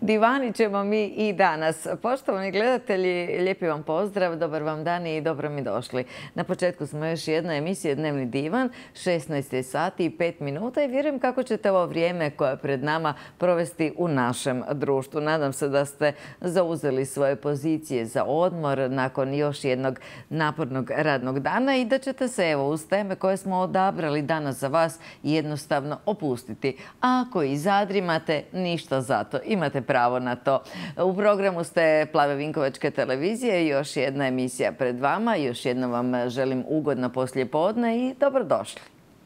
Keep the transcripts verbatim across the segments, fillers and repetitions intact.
Divanit ćemo mi i danas. Poštovani gledatelji, lijepi vam pozdrav, dobar vam dan i dobro mi došli. Na početku smo još jedna emisija Dnevni divan, šesnaest sati i pet minuta i vjerujem kako ćete ovo vrijeme koje je pred nama provesti u našem društvu. Nadam se da ste zauzeli svoje pozicije za odmor nakon još jednog napornog radnog dana i da ćete se evo uz teme koje smo odabrali danas za vas jednostavno opustiti. A ako i zadrimate, ništa zato. Imate pravo na to. U programu ste Plave Vinkovačke televizije, još jedna emisija pred vama. Još jednom vam želim ugodno poslijepodne i dobrodošli.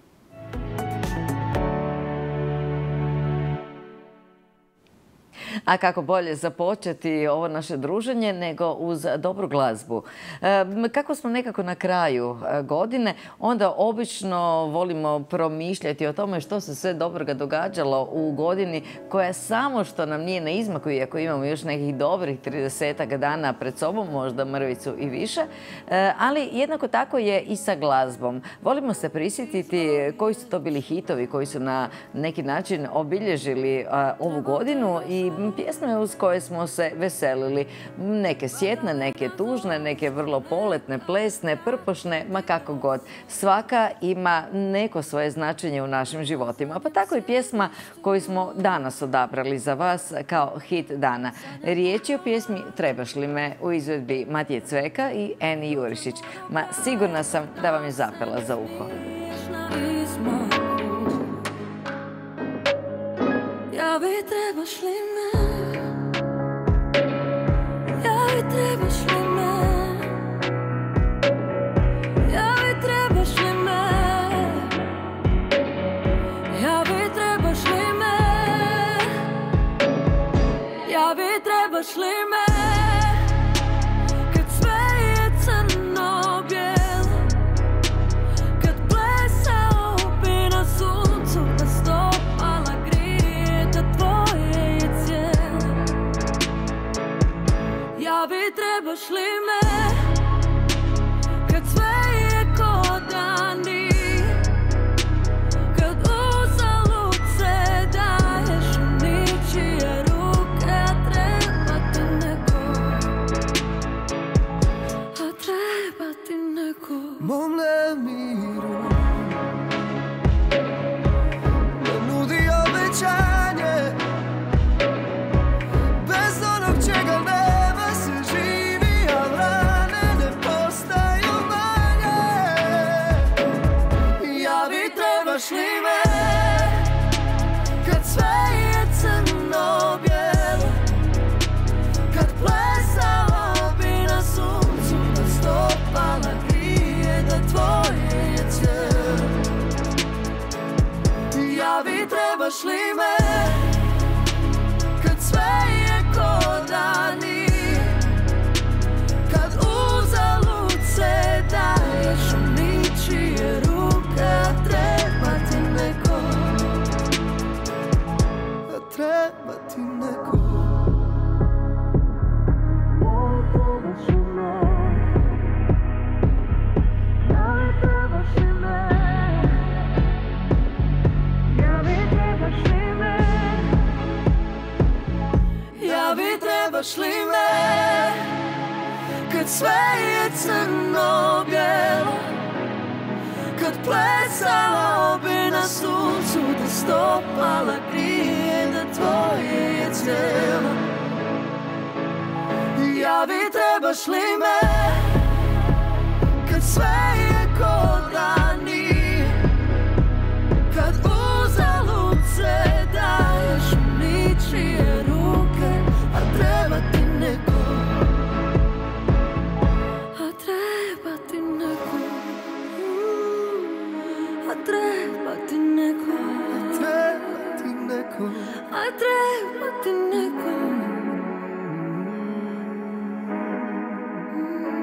A kako bolje započeti ovo naše druženje nego uz dobru glazbu. Kako smo nekako na kraju godine, onda obično volimo promišljati o tome što se sve dobroga događalo u godini koja samo što nam nije na izmaku, iako imamo još nekih dobrih tridesetak dana pred sobom, možda mrvicu i više. Ali jednako tako je i sa glazbom. Volimo se prisjetiti koji su to bili hitovi koji su na neki način obilježili ovu godinu i pjesme uz koje smo se veselili. Neke sjetne, neke tužne, neke vrlo poletne, plesne, prpošne, ma kako god. Svaka ima neko svoje značenje u našim životima. Pa tako i pjesma koju smo danas odabrali za vas kao hit dana. Riječ je o pjesmi Trebaš li me u izvedbi Matije Cveka i Eni Jurišić. Ma sigurna sam da vam je zapela za uho. Javi, trebaš li me? Javi, trebaš li me? Javi, trebaš li me? Javi, trebaš li me? Javi, trebaš li me? Kad sve je crno bijelo, kad plesao bi na suncu da stopala grije da tvoje je cijelo. Javi, trebaš li me? Kad sve je ko dani, kad uzalud se daješ u ničije ruke, a treba ti neko, a treba ti neko. Mom nemiru ne nudi obećanje, bez onog čega nema se živi, a rane ne postaju manje. Javi, trebaš li me? Kad sve je crno bijelo, kad plesala bi na suncu da stopala grije da tvoje je cijelo. Javi, trebaš li me? Kad sve je ko dani, kad uzalud se daješ u ničije ruke, a treba ti neko, a treba ti neko. Javi, trebaš li me? Javi, trebaš li me? Javi, trebaš li me? Kad sve je crno bijelo, kad plesala bi na suncu da stopala grije da tvoje je cijelo. Javi, trebaš li me? Kad sve je ko dani, kad uzalud se daješ u ničije ruke, a treba ti neko, a treba ti neko, a treba ti neko, a treba ti neko, a treba ti neko.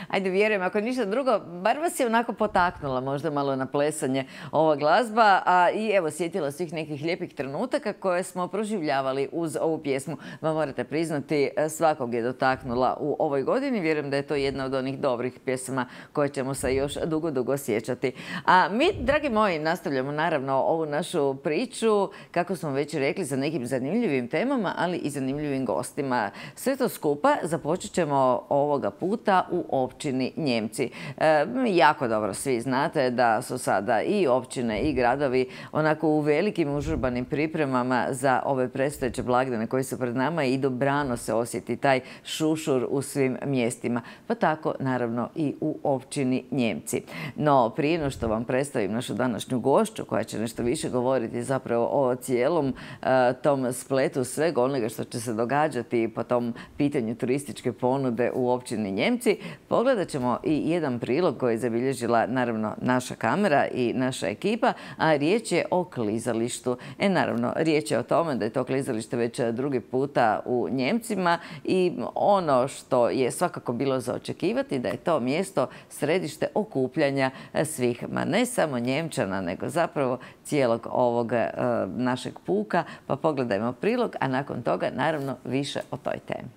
ajde vjerujem, ako ništa drugo, bar vas je onako potaknula možda malo na plesanje ova glazba, a i evo sjetila svih nekih lijepih trenutaka koje smo proživljavali uz ovu pjesmu. Ma morate priznati, svakog je dotaknula u ovoj godini. Vjerujem da je to jedna od onih dobrih pjesama koje ćemo se još dugo, dugo sjećati. A mi, dragi moji, nastavljamo naravno ovu našu priču, kako smo već rekli, za nekim zanimljivim temama, ali i zanimljivim gostima. Sve to skupa započet ćemo ovoga puta u općini Njemci. E, jako dobro svi znate da su sada i općine i gradovi onako u velikim užurbanim pripremama za ove predstojeće blagdane koji su pred nama i dobrano se osjeti taj šušur u svim mjestima. Pa tako naravno i u općini Njemci. No prije no što vam predstavim našu današnju gošću koja će nešto više govoriti zapravo o cijelom uh, tom spletu svega onoga što će se događati po tom pitanju turističke ponude u općini Njemci, pogledat ćemo i jedan prilog koji je zabilježila naravno naša kamera i naša ekipa, a riječ je o klizalištu. E naravno, riječ je o tome da je to klizalište već drugi puta u Njemcima i ono što je svakako bilo za očekivati da je to mjesto središte okupljanja svih, ma ne samo Njemčana, nego zapravo cijelog ovog e, našeg puka. Pa pogledajmo prilog, a nakon toga naravno više o toj temi.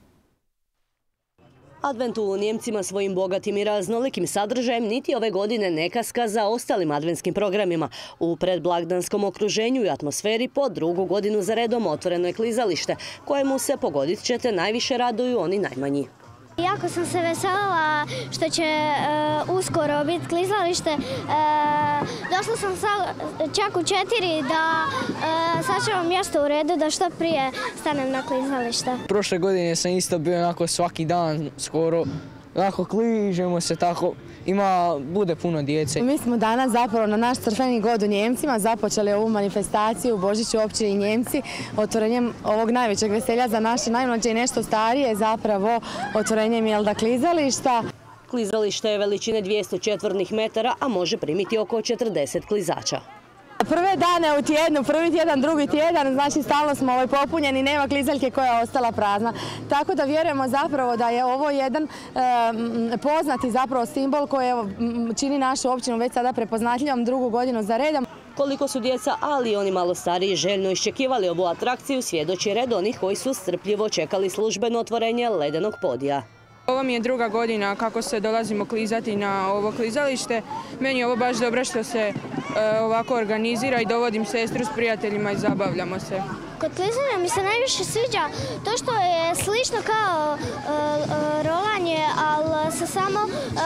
Advent u Njemcima svojim bogatim i raznolikim sadržajem niti ove godine ne kaska za ostalim adventskim programima. U predblagdanskom okruženju i atmosferi po drugu godinu za redom otvoreno je klizalište, kojemu se, pogodit ćete, najviše raduju oni najmanji. Jako sam se veselila što će uh, uskoro biti klizalište. Uh, došla sam sa, čak u četiri da uh, sačuvam mjesto u redu da što prije stanem na klizalište. Prošle godine sam isto bio onako svaki dan skoro, onako kližemo se tako. Ima, bude puno djece. Mi smo danas zapravo na naš crkveni god u Njemcima započeli ovu manifestaciju u Božiću općini Njemci otvorenjem ovog najvećeg veselja za naše najmlađe i nešto starije, zapravo otvorenjem jelda klizališta. Klizalište je veličine dvjesto četvornih metara, a može primiti oko četrdeset klizača. Prve dane u tjednu, prvi tjedan, drugi tjedan, znači stalno smo ovaj popunjeni, nema klizaljke koja je ostala prazna. Tako da vjerujemo zapravo da je ovo jedan e, poznati zapravo simbol koji evo, čini našu općinu već sada prepoznatljivom drugu godinu za redom. Koliko su djeca, ali i oni malo stariji, željno iščekivali ovu atrakciju, svjedoči red onih koji su strpljivo čekali službeno otvorenje ledenog podija. Ovo mi je druga godina kako se dolazimo klizati na ovo klizalište. Meni je ovo baš dobro što se e, ovako organizira i dovodim sestru s prijateljima i zabavljamo se. Kod klizanja mi se najviše sviđa to što je slično kao e, e, rolanje, ali se samo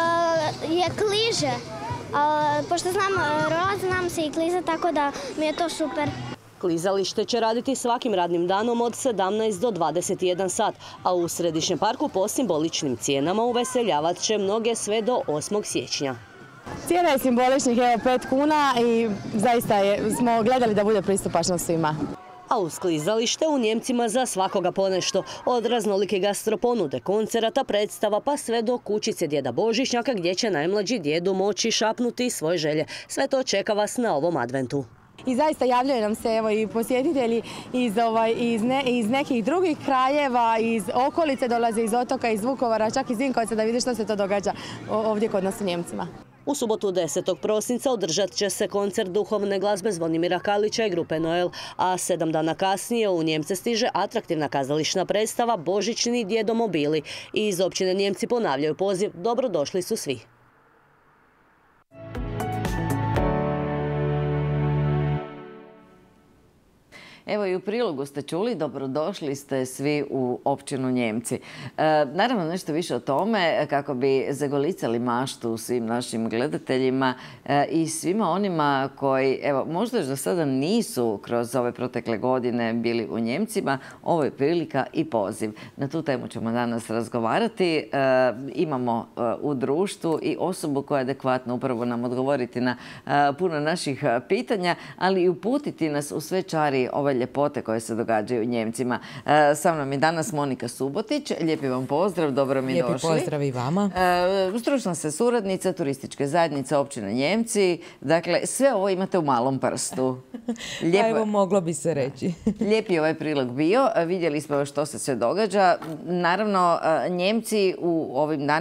e, je kliže. A, pošto znam rolat, znam se i klizati, tako da mi je to super. Klizalište će raditi svakim radnim danom od sedamnaest do dvadeset jedan sat, a u Središnjem parku po simboličnim cijenama uveseljavat će mnoge sve do osmog siječnja. Cijena je simboličnih, evo, pet kuna i zaista je, smo gledali da bude pristupačno svima. A uz klizalište u Njemcima za svakoga ponešto, od raznolike gastroponude, koncerata, predstava pa sve do kućice djeda Božićnjaka gdje će najmlađi djedu moći šapnuti svoje želje. Sve to čeka vas na ovom adventu. I zaista javljaju nam se evo i posjetitelji iz, ovaj, iz, ne, iz nekih drugih krajeva, iz okolice, dolaze iz Otoka, iz Vukovara, čak iz Vinkovaca da vide što se to događa ovdje kod nas u Njemcima. U subotu desetog prosinca održat će se koncert duhovne glazbe Zvonimira Kalića i grupe Noel, a sedam dana kasnije u Njemce stiže atraktivna kazališna predstava Božićni djedomobili. I iz općine Njemci ponavljaju poziv dobrodošli su svi. Evo i u prilogu ste čuli, dobrodošli ste svi u općinu Njemci. E, naravno nešto više o tome kako bi zagolicali maštu svim našim gledateljima e, i svima onima koji, evo, možda još do sada nisu kroz ove protekle godine bili u Njemcima, ovo je prilika i poziv. Na tu temu ćemo danas razgovarati. E, imamo e, u društvu i osobu koja je adekvatno upravo nam odgovoriti na e, puno naših pitanja, ali i uputiti nas u sve čari ove ljepote koje se događaju u Njemcima. E, sa mnom je danas Monika Subotić. Lijepi vam pozdrav, dobro mi Lijepi došli. Lijepi pozdrav i vama. E, stručna ste suradnica turističke zajednice općine Njemci. Dakle, sve ovo imate u malom prstu. Lijepo, evo, moglo bi se reći. Lijepi ovaj prilog bio. Vidjeli smo što se sve događa. Naravno, Njemci u ovim danima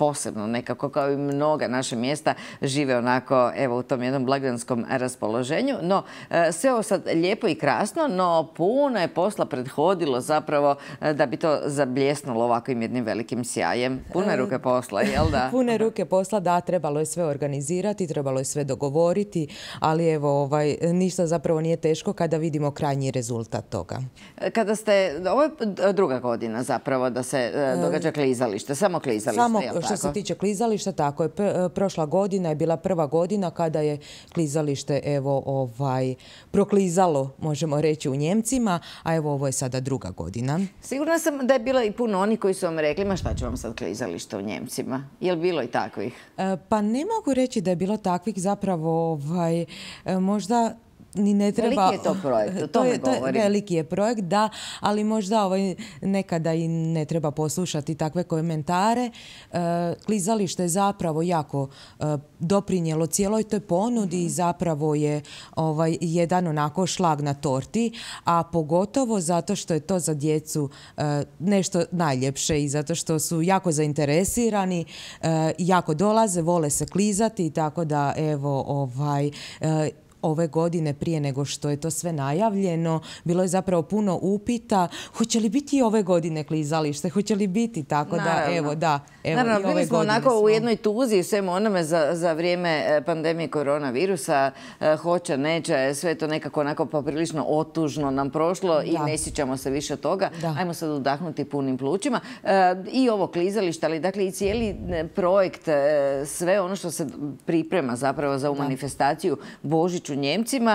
posebno nekako, kao i mnoga naša mjesta, žive onako, evo, u tom jednom blagdanskom raspoloženju. No, sve ovo sad lijepo i krasno, no puno je posla prethodilo zapravo da bi to zabljesnulo ovakvim jednim velikim sjajem. Pune ruke posla, jel da? Pune ruke posla, da, trebalo je sve organizirati, trebalo je sve dogovoriti, ali evo, ovaj, ništa zapravo nije teško kada vidimo krajnji rezultat toga. Kada ste, ovo je druga godina zapravo da se događa klizalište, samo klizalište, samo jel tako? Što se tiče klizališta, tako je. Prošla godina je bila prva godina kada je klizalište, evo, ovaj, proklizalo, možemo reći, u Njemcima, a evo, ovo je sada druga godina. Sigurna sam da je bilo i puno oni koji su vam rekli, ma šta će vam sad klizalište u Njemcima? Je li bilo i takvih? Pa ne mogu reći da je bilo takvih, zapravo, ovaj, možda ni ne treba... Veliki je to projekt, o tome govorim. Veliki je projekt, da, ali možda ovaj, nekada i ne treba poslušati takve komentare. E, klizalište je zapravo jako e, doprinijelo cijeloj toj ponudi i zapravo je ovaj, jedan onako šlag na torti, a pogotovo zato što je to za djecu e, nešto najljepše i zato što su jako zainteresirani, e, jako dolaze, vole se klizati, tako da evo ovaj... E, ove godine, prije nego što je to sve najavljeno, bilo je zapravo puno upita hoće li biti i ove godine klizalište, hoće li biti, tako da, evo, da. Evo, Naravno, bili smo onako u jednoj tuzi i svemu onome za, za vrijeme pandemije koronavirusa, hoće, neće, sve to nekako onako poprilično otužno nam prošlo da. I ne sjećamo se više toga. Da. Ajmo sad udahnuti punim plućima. I ovo klizalište, ali dakle i cijeli projekt, sve ono što se priprema zapravo za ovu manifestaciju Božiću Njemcima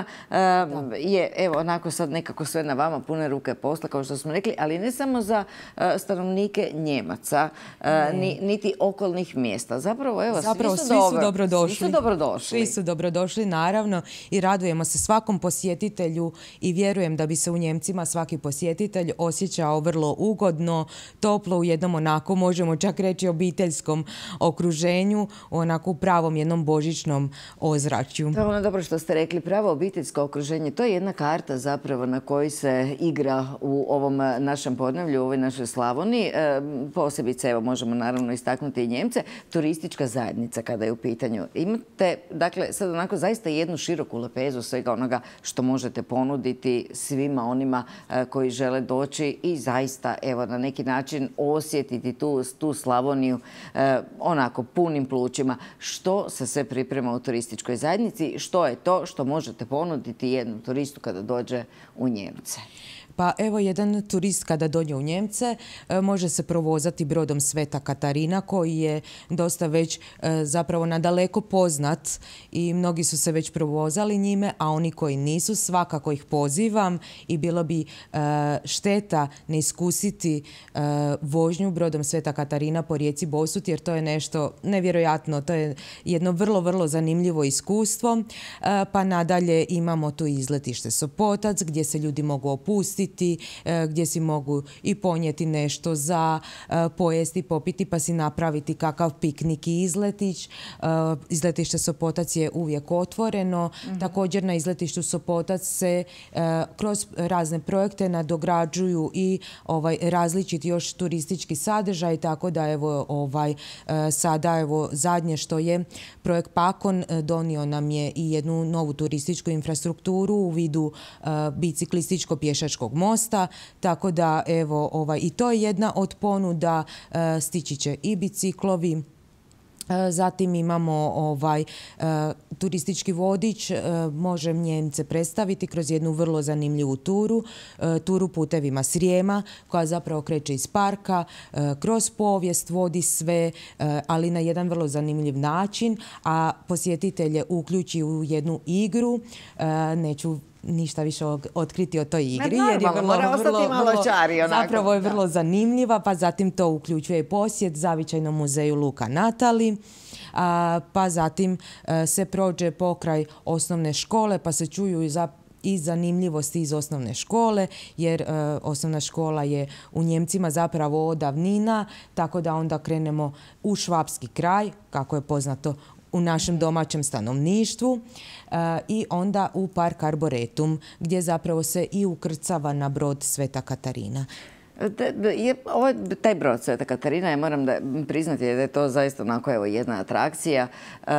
je, evo, onako sad nekako sve na vama, pune ruke posla, kao što smo rekli, ali ne samo za stanovnike Njemaca, ni, niti okolnih mjesta. Zapravo, evo, Zapravo, svi su, svi dobro, su dobrodošli. Svi su dobrodošli. Svi su dobrodošli, naravno, i radujemo se svakom posjetitelju i vjerujem da bi se u Njemcima svaki posjetitelj osjećao vrlo ugodno, toplo, u jednom onako, možemo čak reći, obiteljskom okruženju, onako u pravom jednom božićnom ozračju. To je ono dobro što ste rekli. Pravo obiteljsko okruženje, to je jedna karta zapravo na kojoj se igra u ovom našem podneblju, u ovoj našoj Slavoniji. E, posebice, evo, možemo naravno istaknuti i Njemce, turistička zajednica kada je u pitanju. Imate, dakle, sad onako zaista jednu široku lepezu svega onoga što možete ponuditi svima onima e, koji žele doći i zaista, evo, na neki način osjetiti tu, tu Slavoniju e, onako punim plućima. Što se sve priprema u turističkoj zajednici? Što je to što možete ponuditi jednom turistu kada dođe u Njemce? Pa evo, jedan turist kada dođe u Njemce može se provozati brodom Sveta Katarina koji je dosta već zapravo nadaleko poznat i mnogi su se već provozali njime, a oni koji nisu, svakako ih pozivam i bilo bi šteta ne iskusiti vožnju brodom Sveta Katarina po rijeci Bosut, jer to je nešto nevjerojatno, to je jedno vrlo, vrlo zanimljivo iskustvo. Pa nadalje imamo tu izletište Sopotac gdje se ljudi mogu opustiti, gdje si mogu i ponijeti nešto za pojesti, popiti, pa si napraviti kakav piknik i izletić. Izletište Sopotac je uvijek otvoreno. Mm-hmm. Također na izletištu Sopotac se kroz razne projekte nadograđuju i ovaj, različiti još turistički sadržaj, tako da evo ovaj, sada evo zadnje što je projekt Pakon donio nam je i jednu novu turističku infrastrukturu u vidu biciklističko-pješačkog mosta, tako da evo ovaj, i to je jedna od ponuda, e, stići će i biciklovi. Zatim imamo ovaj uh, turistički vodič, uh, može Njemce predstaviti kroz jednu vrlo zanimljivu turu, uh, turu putevima Srijema, koja zapravo kreće iz parka, uh, kroz povijest vodi sve, uh, ali na jedan vrlo zanimljiv način, a posjetitelje uključi u jednu igru. Uh, neću ništa više otkriti o toj igri, ne, jer je vrlo, mora vrlo, ostati malo čari, onako. Zapravo je vrlo zanimljiva, pa zatim to uključuje posjet zavičajnom muzeju Luka Natali, a, pa zatim a, se prođe pokraj osnovne škole, pa se čuju za i zanimljivosti iz osnovne škole, jer e, osnovna škola je u Njemcima zapravo od davnina, tako da onda krenemo u švapski kraj, kako je poznato u našem domaćem stanovništvu, e, i onda u park Arboretum, gdje zapravo se i ukrcava na brod Sveta Katarina. Ovo, taj brod Sveta Katarina, ja moram da priznati da je to zaista onako evo jedna atrakcija.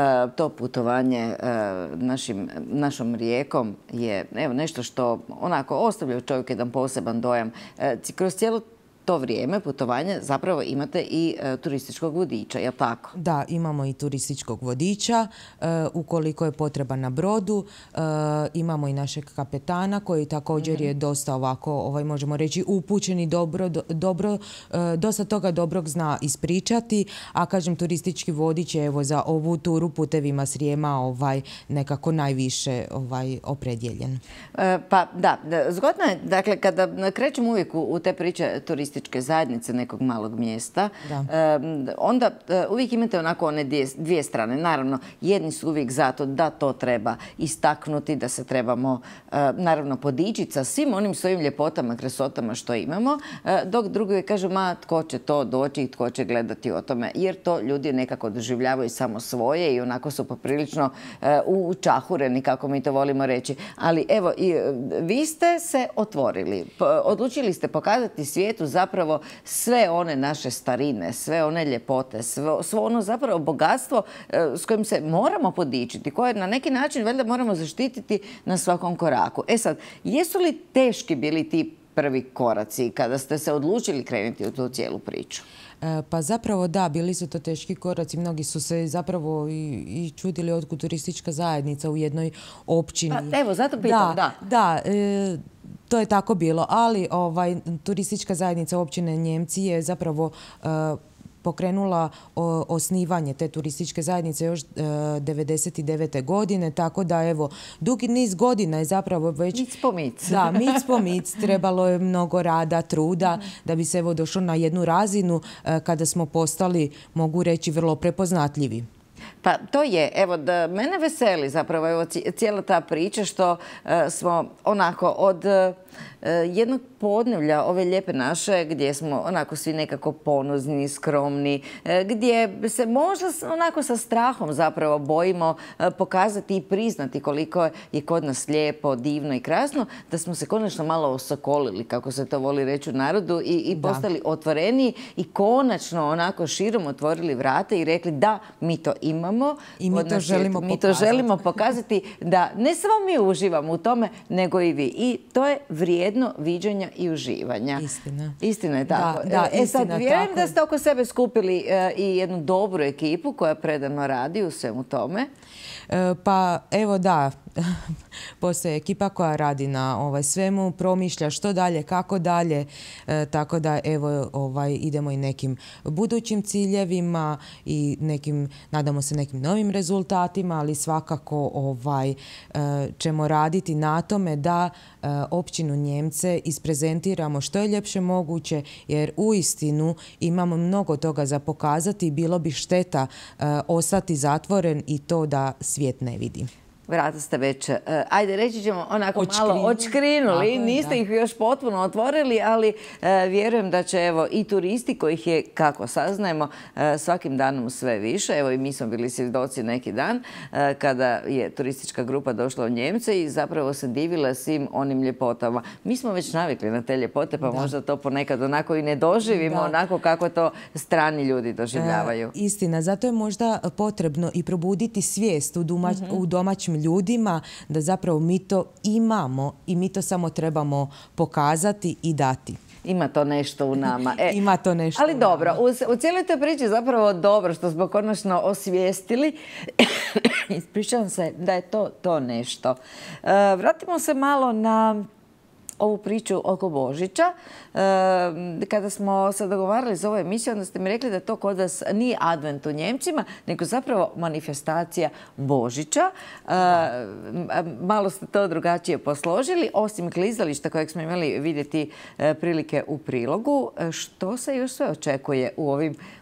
To putovanje našim, našom rijekom je evo nešto što onako ostavlja u čovjeku jedan poseban dojam. Kroz cijelo to vrijeme putovanja zapravo imate i e, turističkog vodiča, je li tako? Da, imamo i turističkog vodiča. E, ukoliko je potreba na brodu, e, imamo i našeg kapetana koji također mm-hmm. je dosta ovako, ovaj, možemo reći, upućen i dobro, dobro, e, dosta toga dobrog zna ispričati, a kažem turistički vodič je evo za ovu turu putevima Srijema ovaj, nekako najviše ovaj, opredjeljen. E, pa da, zgodno je, dakle, kada krećemo uvijek u, u te priče turističke zajednice nekog malog mjesta, da. onda uvijek imate onako one dvije, dvije strane. Naravno, jedni su uvijek zato da to treba istaknuti, da se trebamo naravno podičiti sa svim onim svojim ljepotama, kresotama što imamo, dok drugi kažu, ma tko će to doći i tko će gledati o tome, jer to ljudi nekako doživljavaju samo svoje i onako su poprilično učahureni, kako mi to volimo reći. Ali evo, vi ste se otvorili, odlučili ste pokazati svijetu za zapravo sve one naše starine, sve one ljepote, sve, sve ono zapravo bogatstvo s kojim se moramo podičiti, koje na neki način valjda moramo zaštititi na svakom koraku. E sad, jesu li teški bili ti prvi koraci kada ste se odlučili krenuti u tu cijelu priču? Pa zapravo da, bili su to teški koraci. Mnogi su se zapravo i, i čudili otkud turistička zajednica u jednoj općini. Pa, evo, zato pitam, da. Da, da e, to je tako bilo, ali ovaj, turistička zajednica općine Njemci je zapravo e, pokrenula o, osnivanje te turističke zajednice još e, devedeset devete godine, tako da evo, dugi niz godina je zapravo već... Mic po mic. Da, mic po mic. Trebalo je mnogo rada, truda, mm. da bi se evo došlo na jednu razinu e, kada smo postali, mogu reći, vrlo prepoznatljivi. Pa to je, evo, da mene veseli zapravo evo, cijela ta priča što uh, smo onako od uh, jednog podnevlja ove lijepe naše gdje smo onako svi nekako ponozni, skromni, uh, gdje se možda onako sa strahom zapravo bojimo uh, pokazati i priznati koliko je kod nas lijepo, divno i krasno, da smo se konačno malo osokolili, kako se to voli reći u narodu, i, i postali otvoreni i konačno onako širom otvorili vrata i rekli da, mi to imamo. I mi to, želimo mi to želimo pokazati da ne samo mi uživamo u tome, nego i vi. I to je vrijedno viđanja i uživanja. Istina. Istina je tako. Da, da, e sad, istina, vjerujem tako. da ste oko sebe skupili e, i jednu dobru ekipu koja predano radi u svemu tome. E, pa evo da, postoji ekipa koja radi na ovaj svemu, promišlja što dalje, kako dalje, e, tako da evo ovaj, idemo i nekim budućim ciljevima i nekim, nadamo se nekim novim rezultatima, ali svakako ovaj, e, ćemo raditi na tome da e, općinu Njemce isprezentiramo što je ljepše moguće, jer uistinu imamo mnogo toga za pokazati i bilo bi šteta e, ostati zatvoren i to da svijet ne vidi. Vrata ste već, ajde reći ćemo, onako Očkrinuli. malo očkrinuli. Tako, niste da. ih još potpuno otvorili, ali e, vjerujem da će evo i turisti kojih je, kako saznajemo, e, svakim danom sve više. Evo i mi smo bili svjedoci neki dan e, kada je turistička grupa došla u Njemce i zapravo se divila svim onim ljepotama. Mi smo već navikli na te ljepote, pa da. možda to ponekad onako i ne doživimo, da. onako kako to strani ljudi doživljavaju. E, istina, zato je možda potrebno i probuditi svijest u, domać, mm-hmm. u domaćim ljudima da zapravo mi to imamo i mi to samo trebamo pokazati i dati. Ima to nešto u nama. E, Ima to nešto ali u dobro, nama. u, u cijeloj toj priči zapravo dobro što smo konačno osvijestili. Ispričavam se da je to, to nešto. E, vratimo se malo na ovu priču oko Božića. E, kada smo se dogovarali za ovu emisiju, onda ste mi rekli da to kod vas nije advent u Njemcima, nego zapravo manifestacija Božića. E, malo ste to drugačije posložili. Osim klizališta kojeg smo imali vidjeti e, prilike u prilogu, što se još sve očekuje u ovim,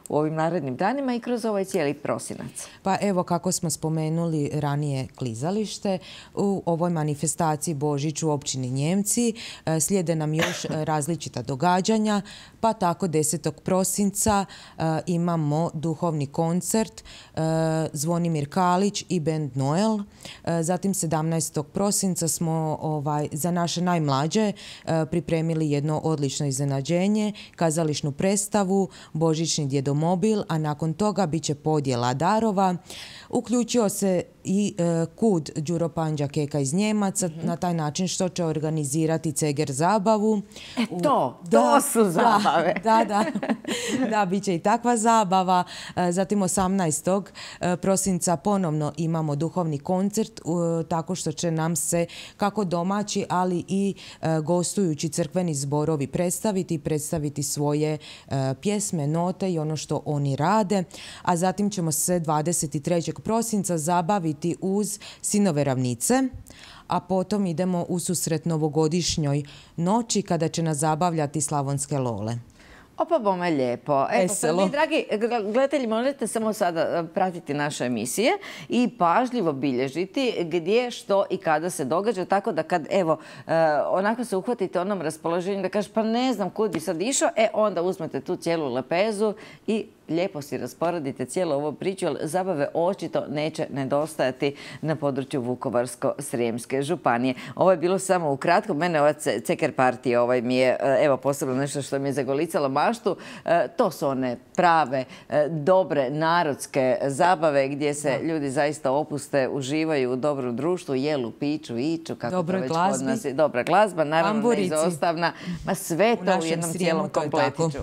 u ovim narednim danima i kroz ovaj cijeli prosinac? Pa evo, kako smo spomenuli ranije klizalište, u ovoj manifestaciji Božić u općini Njemci slijede nam još različita događanja, pa tako desetog prosinca imamo duhovni koncert Zvonimir Kalić i bend Noel. Zatim sedamnaestog prosinca smo ovaj, za naše najmlađe pripremili jedno odlično iznenađenje, kazališnu predstavu, božićni djedomobil, a nakon toga bit će podjela darova. Uključio se i e, kud Đuro Panđa Keka iz Njemaca, mm-hmm. na taj način što će organizirati Ceger zabavu. E to, U, to da, su zabave. Da, da, da, da, bit će i takva zabava. E, zatim osamnaestog prosinca ponovno imamo duhovni koncert, e, tako što će nam se kako domaći, ali i e, gostujući crkveni zborovi predstaviti, predstaviti svoje e, pjesme, note i ono što oni rade. A zatim ćemo se dvadeset trećeg prosinca zabaviti uz Sinove ravnice, a potom idemo u susret novogodišnjoj noći kada će nas zabavljati Slavonske lole. Opa, bome lijepo. Evo, sad vi, dragi gledatelji, možete samo sada pratiti naše emisije i pažljivo bilježiti gdje, što i kada se događa, tako da kad, evo, onako se uhvatite onom raspoloženju da kažeš pa ne znam kud bi sad išao, e onda uzmete tu cijelu lepezu i lijepo si rasporedite cijelu ovu priču, jer zabave očito neće nedostajati na području Vukovarsko-srijemske županije. Ovo je bilo samo ukratko. Mene ova ceker partija ovaj mi je, evo, posebno nešto što mi je zagolicalo maštu. To su one prave, dobre, narodske zabave gdje se ljudi zaista opuste, uživaju u dobrom društvu, jelu, piću, iću, kako to već kod nas je. Dobra glazba, naravno neizostavna, ma sve to u jednom cijelom kompletiću.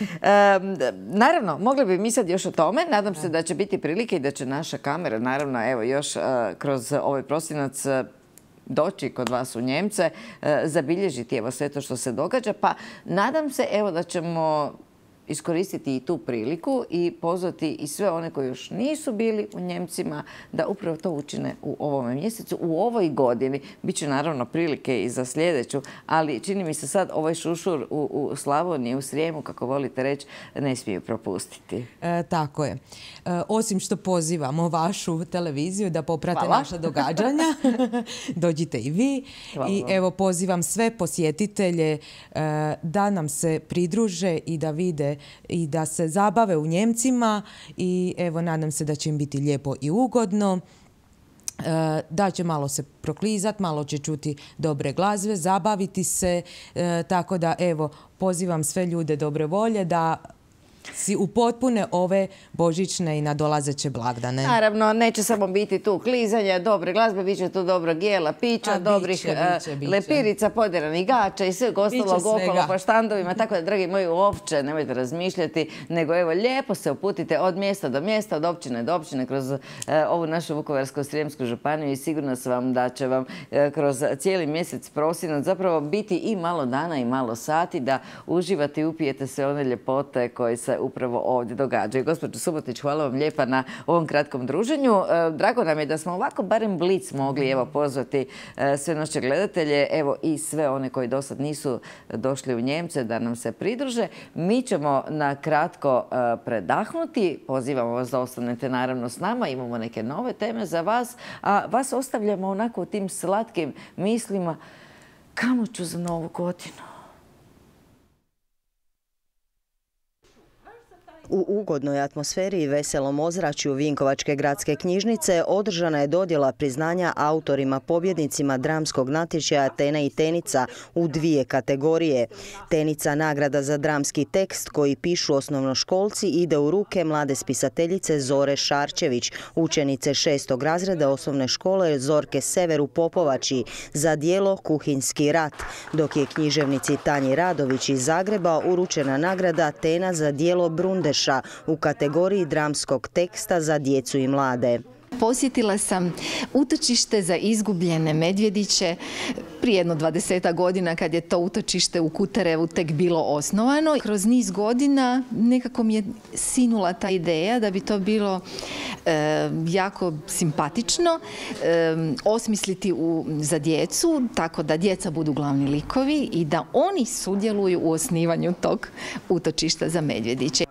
Naravno, mogli bi mi sad još o tome. Nadam se da će biti prilike i da će naša kamera, naravno, evo još uh, kroz ovaj prosinac uh, doći kod vas u Njemce, uh, zabilježiti evo sve to što se događa. Pa nadam se evo da ćemo iskoristiti i tu priliku i pozvati i sve one koji još nisu bili u Njemcima da upravo to učine u ovome mjesecu, u ovoj godini. Biće naravno prilike i za sljedeću, ali čini mi se sad ovaj šušur u, u Slavoniji, u Srijemu, kako volite reći, ne smiju propustiti. E, tako je. E, osim što pozivamo vašu televiziju da poprate Hvala. naša događanja, dođite i vi. Hvala. I evo pozivam sve posjetitelje e, da nam se pridruže i da vide i da se zabave u Njemcima i evo nadam se da će im biti lijepo i ugodno, e, da će malo se proklizat, malo će čuti dobre glazbe, zabaviti se, e, tako da evo pozivam sve ljude dobre volje da si upotpune ove božićne i nadolazeće blagdane. Naravno, neće samo biti tu klizanja, dobre glazbe, bit će tu dobrog jela, pića, dobrih lepirica, poderanih gača i sve ostalog okolo po štandovima. Tako da, dragi moji, uopće nemojte razmišljati, nego evo lijepo se uputite od mjesta do mjesta, od općine do općine kroz ovu našu Vukovarsko-srijemsku županiju i sigurno sam vam da će vam kroz cijeli mjesec prosinac zapravo biti i malo dana i malo sati da uživate i upijete sve one ljepote koje se upravo ovdje događaju. Gospođo Subotić, hvala vam lijepa na ovom kratkom druženju. Drago nam je da smo ovako barem blic mogli evo pozvati sve naše gledatelje, evo i sve one koji do sad nisu došli u Njemce da nam se pridruže. Mi ćemo na kratko predahnuti. Pozivamo vas da ostanete naravno s nama. Imamo neke nove teme za vas, a vas ostavljamo onako u tim slatkim mislima kamo ću za novu godinu. U ugodnoj atmosferi i veselom ozračju Vinkovačke gradske knjižnice održana je dodjela priznanja autorima pobjednicima dramskog natječaja Tena i Tenica u dvije kategorije. Tenica, nagrada za dramski tekst koji pišu osnovnoškolci, ide u ruke mlade spisateljice Zore Šarčević, učenice šestog razreda osnovne škole Zorke Sever u Popovači, za djelo Kuhinjski rat, dok je književnici Tanji Radović iz Zagreba uručena nagrada Tena za djelo Brundeš u kategoriji dramskog teksta za djecu i mlade. Posjetila sam utočište za izgubljene medvjediće prije jedno dvadesetak godina kad je to utočište u Kutarevu tek bilo osnovano. Kroz niz godina nekako mi je sinula ta ideja da bi to bilo e, jako simpatično e, osmisliti u, za djecu, tako da djeca budu glavni likovi i da oni sudjeluju u osnivanju tog utočišta za medvjediće.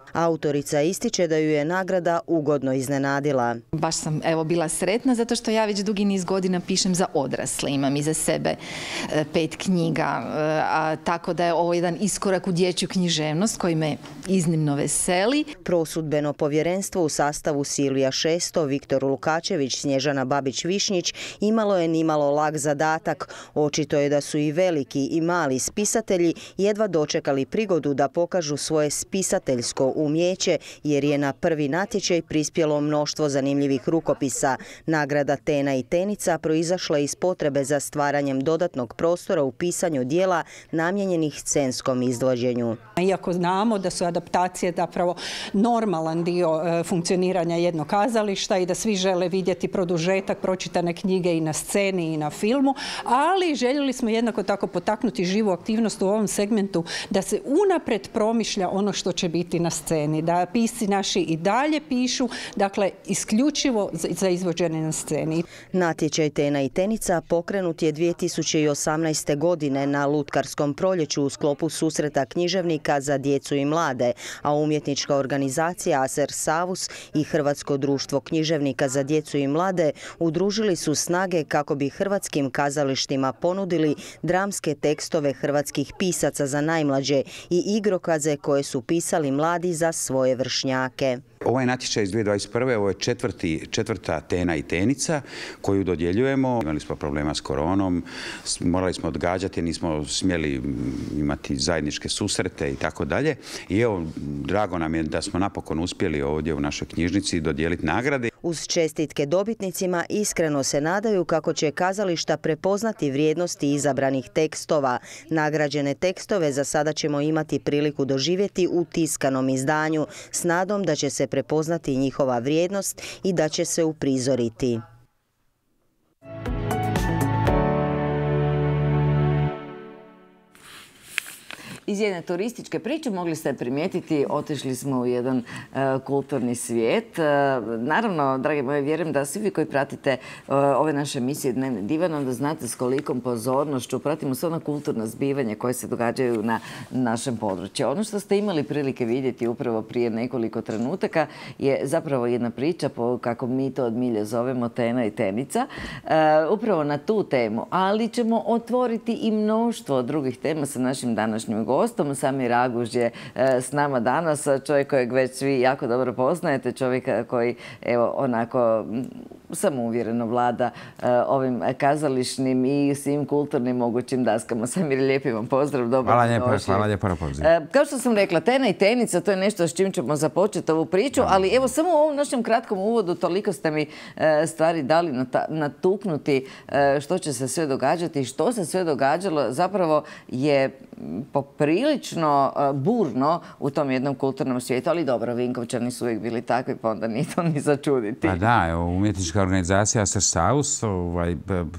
Autorica ističe da ju je nagrada ugodno iznenadila. Baš sam evo bila sretna zato što ja već dugi niz godina pišem za odrasle. Imam iza sebe e, pet knjiga, e, a tako da je ovo jedan iskorak u dječju književnost koji me iznimno veseli. Prosudbeno povjerenstvo u sastavu Silvija Šesto, Viktor Lukačević, Snježana Babić-Višnjić imalo je nimalo lak zadatak. Očito je da su i veliki i mali spisatelji jedva dočekali prigodu da pokažu svoje spisateljsko umjeće, jer je na prvi natječaj prispjelo mnoštvo zanimljivih rukopisa. Nagrada Tena i Tenica proizašla iz potrebe za stvaranjem dodatnog prostora u pisanju dijela namijenjenih scenskom izvođenju. Iako znamo da su adaptacije zapravo normalan dio e, funkcioniranja jednog kazališta i da svi žele vidjeti produžetak pročitane knjige i na sceni i na filmu, ali željeli smo jednako tako potaknuti živu aktivnost u ovom segmentu da se unaprijed promišlja ono što će biti na sceni, da pisci naši i dalje pišu, dakle isključivo za izvođenje na sceni. Natječaj Tena i Tenica pokrenut je dvije tisuće osamnaeste. godine na Lutkarskom proljeću u sklopu susreta književnika za djecu i mlade, a umjetnička organizacija Aser Savus i Hrvatsko društvo književnika za djecu i mlade udružili su snage kako bi hrvatskim kazalištima ponudili dramske tekstove hrvatskih pisaca za najmlađe i igrokaze koje su pisali mladi za svoje vršnjake. Ovaj natječaj iz dvije tisuće dvadeset prve. ovo je četvrti, četvrta Tena i Tenica koju dodjeljujemo. Imali smo problema s koronom, morali smo odgađati, nismo smjeli imati zajedničke susrete i tako dalje. I evo, drago nam je da smo napokon uspjeli ovdje u našoj knjižnici dodijeliti nagrade. Uz čestitke dobitnicima iskreno se nadaju kako će kazališta prepoznati vrijednosti izabranih tekstova. Nagrađene tekstove za sada ćemo imati priliku doživjeti u tiskanom izdanju s nadom da će se prepoznati njihova vrijednost i da će se uprizoriti. Iz jedne turističke priče mogli ste primijetiti, otišli smo u jedan uh, kulturni svijet. Uh, naravno, drage moje, vjerujem da svi vi koji pratite uh, ove naše emisije Dnevni divan, onda znate s kolikom pozornošću pratimo sve ona kulturna zbivanja koje se događaju na našem području. Ono što ste imali prilike vidjeti upravo prije nekoliko trenutaka je zapravo jedna priča, po, kako mi to od milje zovemo, Tena i Tenica, uh, upravo na tu temu. Ali ćemo otvoriti i mnoštvo drugih tema sa našim današnjim gostom. Samir Aguž je e, s nama danas, čovjek kojeg već svi jako dobro poznajete, čovjek koji evo onako samouvjereno vlada e, ovim kazališnim i svim kulturnim mogućim daskama. Samir, lijepi vam pozdrav, dobro hvala lijepo, hvala lijepo na pozivu. E, kao što sam rekla, Tena i Tenica, to je nešto s čim ćemo započeti ovu priču, ali evo samo u ovom našem kratkom uvodu toliko ste mi e, stvari dali nata, natuknuti e, što će se sve događati i što se sve događalo. Zapravo je poprilično burno u tom jednom kulturnom svijetu, ali dobro, Vinkovčani su uvijek bili takvi, pa onda nije to ni začuditi. Pa da, evo, umjetnička organizacija Aser Savus ovaj,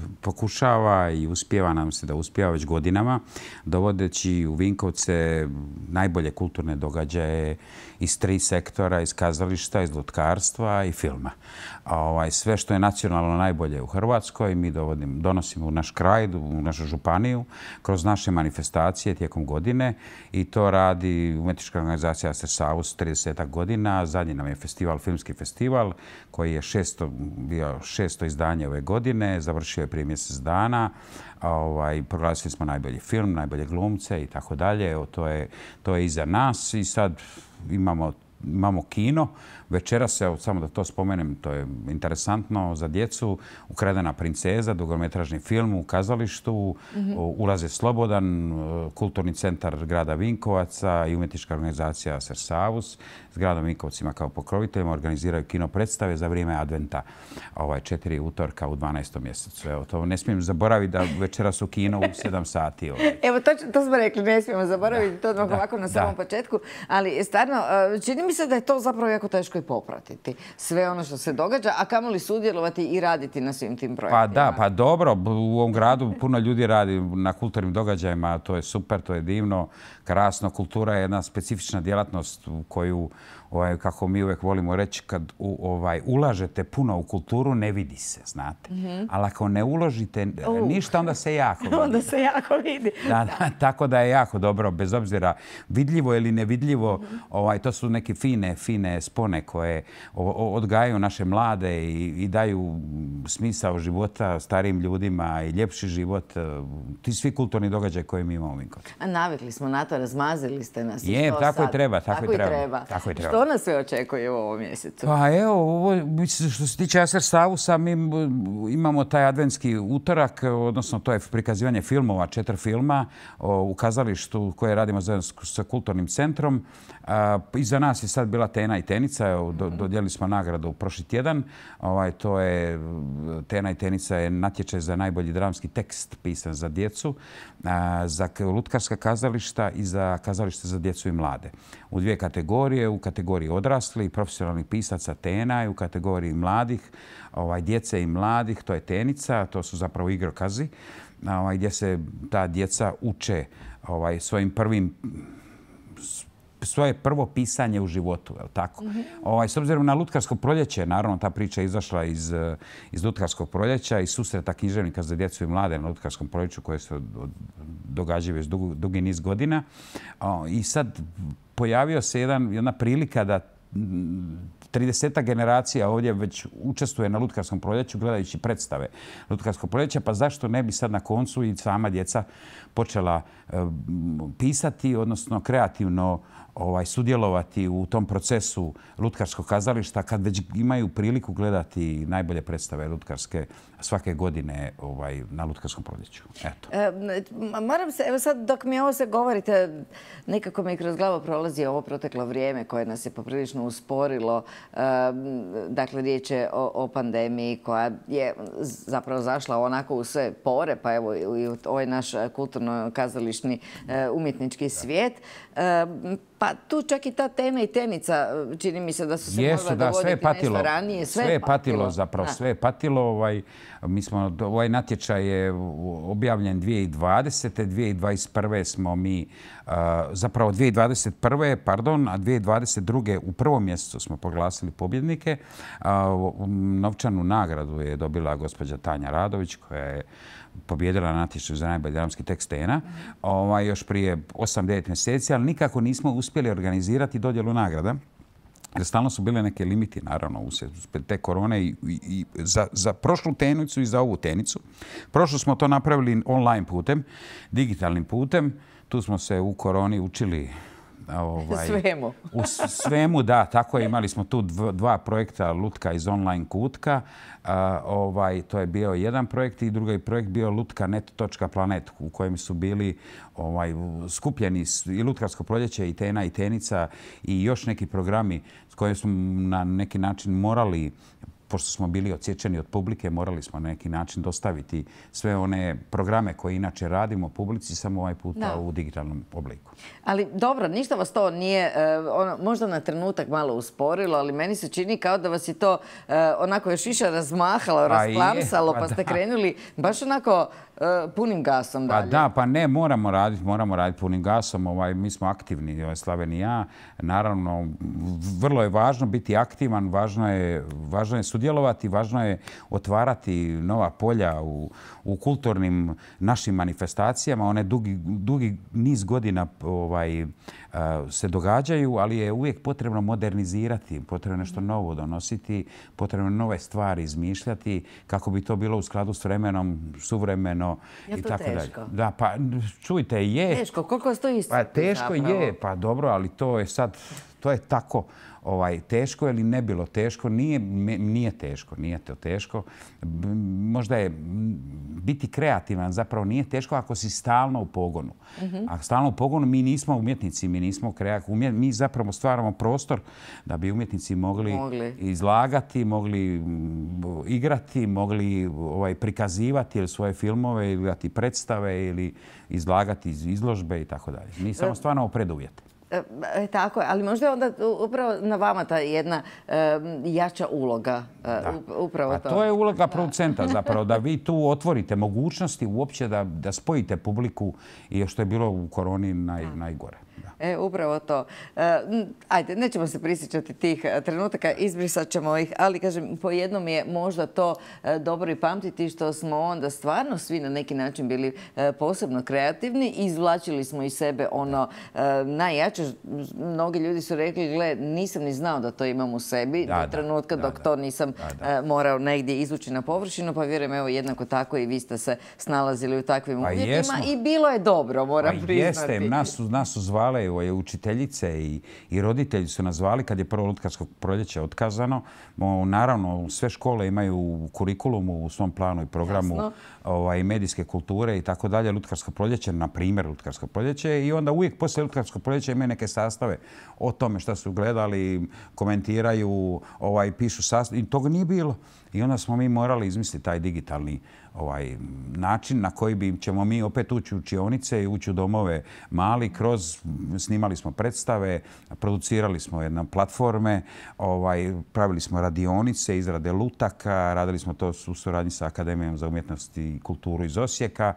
pokušava i uspijeva, nam se da uspijeva već godinama, dovodeći u Vinkovce najbolje kulturne događaje iz tri sektora, iz kazališta, iz lutkarstva i filma. Ovaj, sve što je nacionalno najbolje u Hrvatskoj mi dovodim, donosimo u naš kraj, u našu županiju, kroz naše manifestacije tijekom godine i to radi umjetnička organizacija Aser Savus trideset godina. Zadnji nam je festival, filmski festival, koji je šesto, bio šesto izdanje ove godine, završio je prije mjesec dana. Ovaj, proglasili smo najbolji film, najbolje glumce i tako dalje. Evo, to je, to je iza nas i sad imamo Imamo kino. Večeras, evo, samo da to spomenem, to je interesantno za djecu. Ukradena princeza, dugometražni film u kazalištu. Mm-hmm. Ulaze slobodan, kulturni centar grada Vinkovaca i umjetnička organizacija Aser Savus s gradom Vinkovcima kao pokroviteljima organiziraju kino predstave za vrijeme adventa. Ovaj, četiri utorka u dvanaestom mjesecu. Evo, to ne smijem zaboraviti da večeras u kino u sedam sati. Ovaj. Evo, to, to smo rekli, ne smijemo zaboraviti, to odmah ovako na samom da. početku. Ali stvarno, čini mi se da je to zapravo jako teško i popratiti. Sve ono što se događa, a kamoli sudjelovati i raditi na svim tim projektima. Pa da, pa dobro. U ovom gradu puno ljudi radi na kulturnim događajima. To je super, to je divno, krasno. Kultura je jedna specifična djelatnost u koju, ovaj, kako mi uvijek volimo reći, kad u, ovaj, ulažete puno u kulturu, ne vidi se, znate. Mm-hmm. Ali ako ne uložite uh. ništa, onda se jako vidi. Onda se jako vidi. Da, da, tako da je jako dobro, bez obzira vidljivo ili nevidljivo. Mm-hmm. ovaj, to su neki fine, fine spone koje odgajaju naše mlade i, i daju smisao života starijim ljudima i ljepši život. Ti svi kulturni događaji koje mi imamo u Vinkovcu. A navikli smo na to, razmazili ste nas. Je, što tako sad? i treba, tako, tako i treba. treba. Tako i treba. Što nas sve očekuje u ovom mjesecu? Pa evo, ovo, što se tiče Aser Sausa, mi imamo taj adventski utorak, odnosno to je prikazivanje filmova, četiri filma u kazalištu koje radimo zajedno sa Kulturnim centrom. Iza nas je sad bila Tena i Tenica, dodijelili smo nagradu prošli tjedan. Ovaj, to je, Tena i Tenica je natječaj za najbolji dramski tekst pisan za djecu, za lutkarska kazališta i za kazalište za djecu i mlade. U dvije kategorije, u kategoriji odrasli, profesionalnih pisaca Tena i u kategoriji mladih, ovaj, djece i mladih, to je Tenica, to su zapravo igrokazi, ovaj, gdje se ta djeca uče ovaj, svojim prvim svoje prvo pisanje u životu, je li tako? Mm-hmm. Ovaj, s obzirom na Lutkarsko proljeće, naravno ta priča je izašla iz, iz Lutkarskog proljeća i susreta književnika za djecu i mlade na Lutkarskom proljeću koje se događaju već dugi, dugi niz godina. O, I sad pojavio se jedan, jedna prilika da tridesetak generacija ovdje već učestvuje na Lutkarskom proljeću gledajući predstave Lutkarskog proljeća, pa zašto ne bi sad na koncu i sama djeca počela e, pisati, odnosno kreativno ovaj, sudjelovati u tom procesu Lutkarskog kazališta kad već imaju priliku gledati najbolje predstave lutkarske svake godine ovaj, na Lutkarskom proljeću. Eto. E, moram se, evo sad dok mi ovo se govorite, nekako mi kroz glavu prolazi ovo proteklo vrijeme koje nas je poprilično usporilo. E, dakle, riječ je o, o pandemiji koja je zapravo zašla onako u sve pore, pa evo i u ovaj naš kulturno-kazališni umjetnički svijet. E, Pa tu čak i ta Tena i Tenica, čini mi se da su se Jesu, mogla da, dovoditi sve je patilo, nešto ranije. Sve, sve je patilo, zapravo, da. sve je patilo. Ovaj, mi smo, ovaj natječaj je objavljen dvije tisuće dvadesete. dvije tisuće dvadeset prve smo mi, uh, zapravo dvije tisuće dvadeset prve. pardon, a dvije tisuće dvadeset druge. u prvom mjesecu smo proglasili pobjednike. Uh, novčanu nagradu je dobila gospođa Tanja Radović koja je pobjedila na natječaju za najbolji dramski tekst Tena ovaj, još prije osam devet mjeseci, ali nikako nismo uspjeli organizirati dodjelu nagrada. Jer stalno su bile neke limiti, naravno, uslijed te korone i, i, i za, za prošlu Tenicu i za ovu Tenicu. Prošlo smo to napravili online putem, digitalnim putem. Tu smo se u koroni učili Ovaj, svemu. U svemu, da. Tako je. Imali smo tu dva projekta Lutka iz online kutka. A, ovaj, to je bio jedan projekt i drugi projekt bio lutka.net točka planet u kojem su bili ovaj, skupljeni i Lutkarsko proljeće i Tena i Tenica i još neki programi s kojim smo na neki način morali, pošto smo bili odsječeni od publike, morali smo na neki način dostaviti sve one programe koje inače radimo publici, samo ovaj puta da. u digitalnom obliku. Ali dobro, ništa vas to nije ono, možda na trenutak malo usporilo, ali meni se čini kao da vas je to onako još više razmahalo, rasplamsalo, pa, pa ste krenuli baš onako punim gasom dalje. Pa da, pa ne, moramo raditi, moramo raditi punim gasom. Ovaj, mi smo aktivni, ovaj, Slaven i ja. Naravno, vrlo je važno biti aktivan, važno je, važno je sudjelovati, važno je otvarati nova polja u, u kulturnim našim manifestacijama. One dugi, dugi niz godina ovaj, se događaju, ali je uvijek potrebno modernizirati, potrebno nešto novo donositi, potrebno nove stvari izmišljati kako bi to bilo u skladu s vremenom, suvremeno i tako dalje. Da, pa čujte, je. Teško, koliko stoji isto? Pa teško je, pa dobro, ali to je sad, to je tako. Ovaj, teško ili ne bilo teško, nije, nije teško, nije to teško. Možda je biti kreativan zapravo nije teško ako si stalno u pogonu. Mm-hmm. A stalno u pogonu mi nismo umjetnici, mi nismo kreativni. Mi zapravo stvaramo prostor da bi umjetnici mogli, mogli. izlagati, mogli igrati, mogli ovaj, prikazivati ili svoje filmove ili dati predstave ili izlagati izložbe i tako dalje. Mi samo stvaramo preduvjete. E, tako je, ali možda je onda upravo na vama ta jedna e, jača uloga. E, upravo pa to. to je uloga producenta zapravo, da vi tu otvorite mogućnosti uopće da, da spojite publiku i što je bilo u koroni naj, najgore. E, upravo to. Ajde, nećemo se prisjećati tih trenutaka, izbrisat ćemo ih, ali kažem, po jednom je možda to dobro i pamtiti što smo onda stvarno svi na neki način bili posebno kreativni i izvlačili smo iz sebe ono najjače. Mnogi ljudi su rekli, gle, nisam ni znao da to imam u sebi do trenutka dok to nisam morao negdje izvući na površinu, pa vjerujem, evo, jednako tako i vi ste se snalazili u takvim uvjetima i bilo je dobro, moram priznati. Jeste, nas su zvale učiteljice i, i roditelji su nas zvali kad je prvo lutkarsko proljeće otkazano. Naravno, sve škole imaju u kurikulumu, u svom planu i programu ovaj, medijske kulture i tako dalje. Lutkarsko proljeće, na primjer Lutkarsko proljeće, i onda uvijek poslije Lutkarskog proljeća imaju neke sastave o tome što su gledali, komentiraju, ovaj, pišu sastave. I toga nije bilo. I onda smo mi morali izmisliti taj digitalni ovaj način na koji bi ćemo mi opet ući u učionice i ući u domove mali kroz, snimali smo predstave, producirali smo jedne platforme, ovaj, pravili smo radionice, izrade lutaka, radili smo to u suradnji sa Akademijom za umjetnost i kulturu iz Osijeka.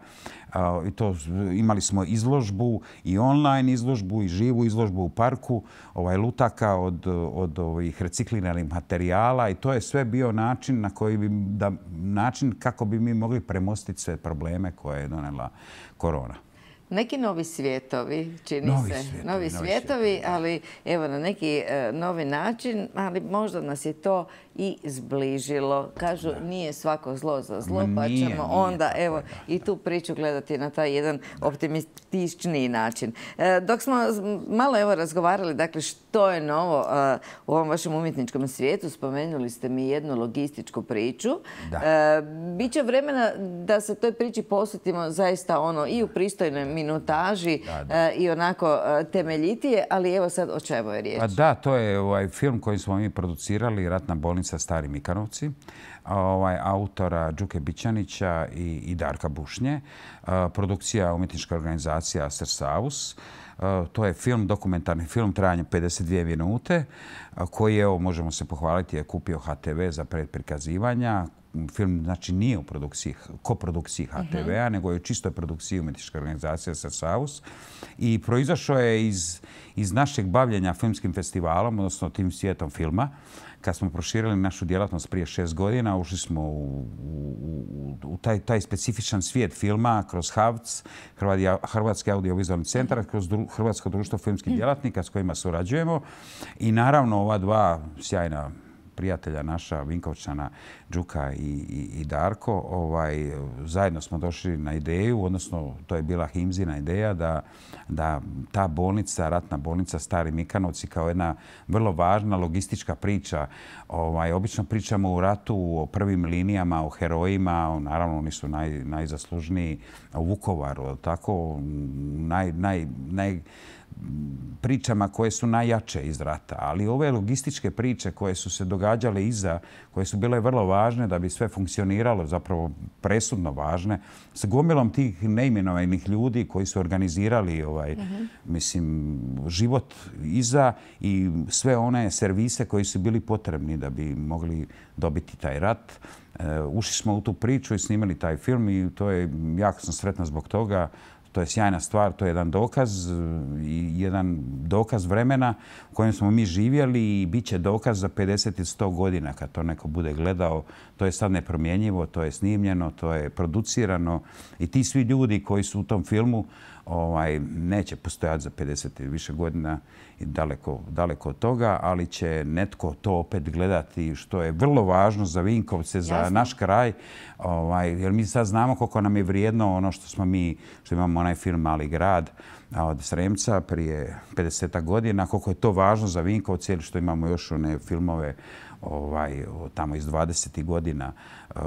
I to, imali smo izložbu i online izložbu i živu izložbu u parku ovaj, lutaka od, od ovih recikliranih materijala i to je sve bio način na koji bi, da, način kako bi mi mogli premostiti sve probleme koje je donela korona. Neki novi svijetovi, čini novi se. Svijetovi, novi svijetovi, ali evo na neki uh, novi način, ali možda nas je to i zbližilo. Kažu, da. Nije svako zlo za zlo, pa nije, ćemo nije, onda tako, evo da, i tu priču gledati na taj jedan optimističniji način. E, dok smo malo evo razgovarali, dakle, što je novo uh, u ovom vašem umjetničkom svijetu, spomenuli ste mi jednu logističku priču. Da. E, biće vremena da se toj priči posvetimo zaista ono i u pristojnoj minutaži da, da. i onako temeljitije, ali evo sad o čemu je riječ? A da, to je ovaj film koji smo mi producirali, Ratna bolnica Stari Mikanovci, ovaj, autora Đuke Bićanića i, i Darka Bušnje, produkcija umjetnička organizacija Sersaus. To je film, dokumentarni film, trajanje pedeset dvije minute, koji, evo, možemo se pohvaliti, je kupio H T V za predprikazivanja. Film, znači, nije u produkciji, koprodukciji H T V-a, nego je u čistoj produkciji umjetnička organizacija Sersaus. I proizašao je iz, iz našeg bavljenja filmskim festivalom, odnosno tim svijetom filma. Kad smo proširili našu djelatnost prije šest godina, ušli smo u, u, u taj, taj specifičan svijet filma kroz H A V C, Hrvatski audiovizualni centar, kroz dru, Hrvatsko društvo filmskih djelatnika s kojima surađujemo. I naravno ova dva sjajna prijatelja naša, Vinkovčana, Đuka i, i, i Darko, ovaj, zajedno smo došli na ideju, odnosno to je bila Himzina ideja, da, da ta bolnica, ratna bolnica Stari Mikanovci, kao jedna vrlo važna logistička priča. Ovaj, obično pričamo u ratu o prvim linijama, o herojima, naravno oni su naj, najzaslužniji, u Vukovaru, tako, naj, naj, naj pričama koje su najjače iz rata. Ali ove logističke priče koje su se događale iza, koje su bile vrlo važne da bi sve funkcioniralo, zapravo presudno važne, sa gomilom tih neimenovanih ljudi koji su organizirali ovaj, uh-huh. mislim, život iza i sve one servise koji su bili potrebni da bi mogli dobiti taj rat. E, ušli smo u tu priču i snimali taj film i to je, jako sam sretna zbog toga. To je sjajna stvar, to je jedan dokaz i jedan dokaz vremena u kojem smo mi živjeli i bit će dokaz za pedeset i sto godina kad to neko bude gledao. To je sad nepromjenjivo, to je snimljeno, to je producirano i ti svi ljudi koji su u tom filmu ovaj, neće postojati za pedeset i više godina i daleko, daleko od toga, ali će netko to opet gledati, što je vrlo važno za Vinkovce, za Jasno. Naš kraj. Ovaj, jer mi sad znamo koliko nam je vrijedno ono što smo mi, što imamo onaj film Mali grad od Sremca prije pedeset godina, koliko je to važno za Vinkovce, ili što imamo još one filmove ovaj, tamo iz dvadesetih godina uh,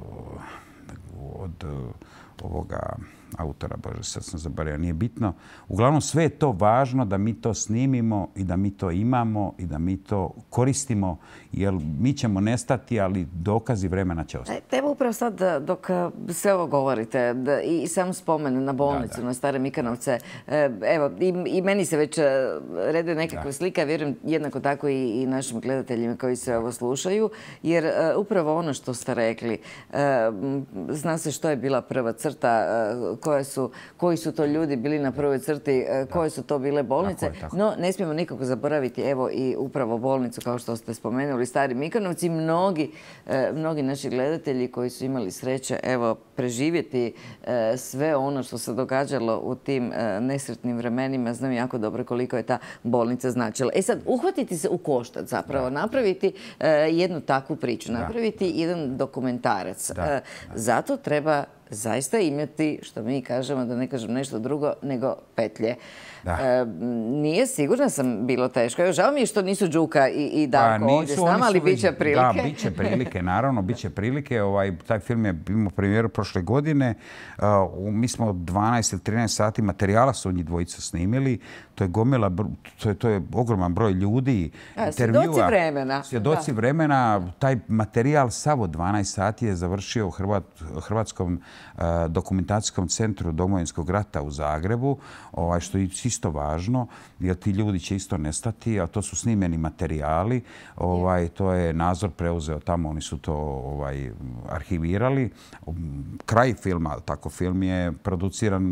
od uh, ovoga autora, bože, sad sam zaboravio, nije bitno. Uglavnom, sve je to važno da mi to snimimo i da mi to imamo i da mi to koristimo, jer mi ćemo nestati, ali dokazi vremena će ostati. Evo upravo sad dok sve ovo govorite i sam spomen na bolnicu, da, da. na Stare Mikanovce, evo, i, i meni se već reduje nekakva slika, vjerujem jednako tako i, i našim gledateljima koji se ovo slušaju, jer upravo ono što ste rekli, zna se što je bila prva crta, zacrta koje su, koji su to ljudi bili na prvoj crti, koje su to bile bolnice. Tako je, tako. No, ne smijemo nikako zaboraviti, evo i upravo bolnicu, kao što ste spomenuli, Stari Mikanovci. Mnogi, mnogi naši gledatelji koji su imali sreće, evo, preživjeti sve ono što se događalo u tim nesretnim vremenima, znam jako dobro koliko je ta bolnica značila. E sad, uhvatiti se u koštac zapravo, da. napraviti jednu takvu priču, napraviti da. jedan dokumentarac. Da. Zato treba zaista imati, što mi kažemo, da ne kažem nešto drugo, nego petlje. E, nije, sigurno sam bilo teško. Evo, žao mi je što nisu Đuka i, i Darko pa, ovdje s nama, ali bit će prilike. Da, bit će prilike, naravno, bit će prilike. Ovaj, taj film je imao premijeru prošle godine. Uh, mi smo dvanaest ili trinaest sati materijala su njih dvojica snimili. To je gomila, to je, to je ogroman broj ljudi. A, svjedoci vremena. Svjedoci da. vremena. Taj materijal sav od dvanaest sati je završio u Hrvat, Hrvatskom uh, dokumentacijskom centru Domovinskog rata u Zagrebu, ovaj, što je isto važno, jer ti ljudi će isto nestati, a to su snimeni materijali. Ovaj, to je Nazor preuzeo tamo, oni su to ovaj, arhivirali. Kraj filma, tako film je produciran,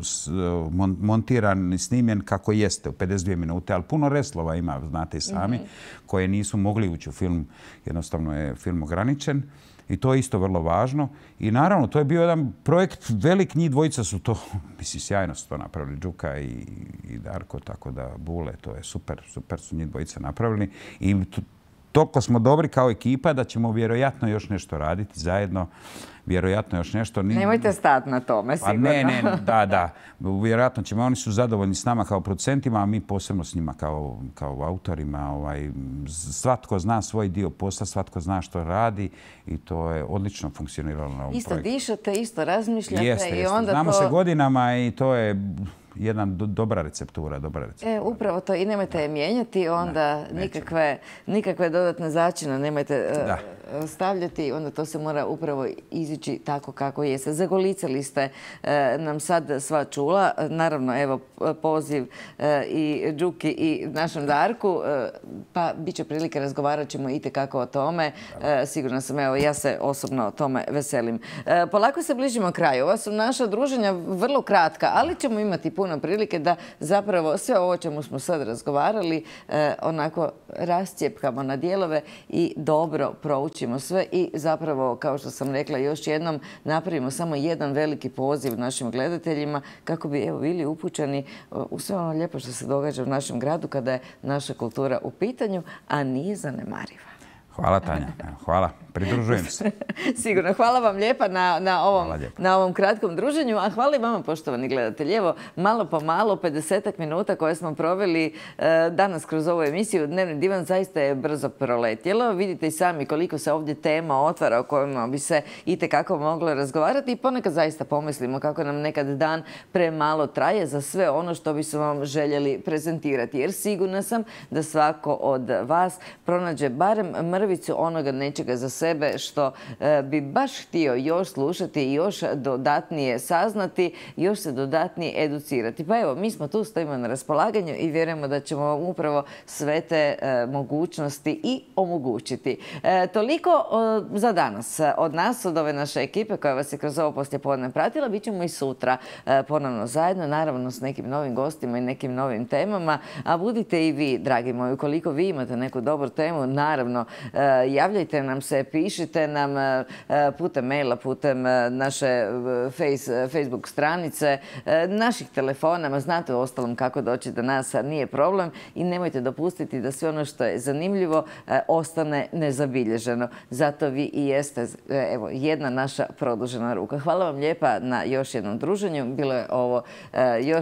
montiran i snimljen kako jeste u pedeset dvije minute, ali puno reslova ima, znate i sami, mm-hmm. koje nisu mogli ući u film. Jednostavno je film ograničen. I to je isto vrlo važno. I naravno, to je bio jedan projekt, velik, njih dvojica su to, mislim, sjajno su to napravili, Đuka i, i Darko, tako da Bule, to je super, super su njih dvojica napravili. I toliko smo dobri kao ekipa da ćemo vjerojatno još nešto raditi zajedno. Vjerojatno još nešto. Nemojte stati na tome, sigurno. Pa ne, ne, da, da. Vjerojatno ćemo, oni su zadovoljni s nama kao producentima, a mi posebno s njima kao, kao autorima. Ovaj, svatko zna svoj dio posla, svatko zna što radi i to je odlično funkcioniralo na ovom isto projektu. Isto dišete, isto razmišljate. Jeste, i jeste. onda Znamo to... se godinama i to je jedna do, dobra receptura, dobra receptura. E, upravo to. I nemojte je mijenjati, onda da, nikakve, nikakve dodatne začine nemojte da. stavljati. Onda to se mora upravo izići tako kako je. Se zagolicali ste e, nam sad sva čula. Naravno, evo, poziv e, i Đuki i našem Darku. E, pa bit će prilike, razgovarat ćemo itekako o tome. E, sigurno sam, evo, ja se osobno tome veselim. E, polako se bližimo kraju. Ova su naša druženja vrlo kratka, ali ćemo imati puno prilike da zapravo sve ovo čemu smo sad razgovarali eh, onako rascijepkamo na dijelove i dobro proučimo sve i zapravo, kao što sam rekla još jednom, napravimo samo jedan veliki poziv našim gledateljima kako bi evo bili upućeni u sve ono lijepo što se događa u našem gradu kada je naša kultura u pitanju, a nije zanemariva. Hvala, Tanja. Hvala. Pridružujem se. Sigurno. Hvala vam lijepa na, na, ovom, na ovom kratkom druženju, a hvala i vama, poštovani gledatelji. Evo, malo po malo, pedesetak minuta koje smo proveli e, danas kroz ovu emisiju Dnevni divan zaista je brzo proletjelo. Vidite i sami koliko se ovdje tema otvara o kojima bi se itekako moglo razgovarati i ponekad zaista pomislimo kako nam nekad dan premalo traje za sve ono što bi smo vam željeli prezentirati. Jer sigurna sam da svako od vas pronađe barem mrvicu onoga nečega za sebe što e, bi baš htio još slušati i još dodatnije saznati, još se dodatnije educirati. Pa evo, mi smo tu, stojimo na raspolaganju i vjerujemo da ćemo vam upravo sve te e, mogućnosti i omogućiti. E, toliko o, za danas. Od nas, od ove naše ekipe koja vas je kroz ovo poslijepodne pratila, bit ćemo i sutra e, ponovno zajedno, naravno s nekim novim gostima i nekim novim temama. A budite i vi, dragi moji, ukoliko vi imate neku dobru temu, naravno, e, javljajte nam se, pišite nam putem maila, putem naše face, Facebook stranice, naših telefonama. Znate u ostalom kako doći do nas, nije problem i nemojte dopustiti da sve ono što je zanimljivo ostane nezabilježeno. Zato vi i jeste evo, jedna naša produžena ruka. Hvala vam lijepa na još jednom druženju. Bilo je ovo još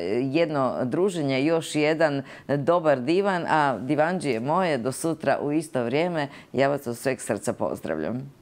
jedno druženje, još jedan dobar divan, a divanđije moje do sutra u isto vrijeme. Ja vas od sveg srca pozdravljam.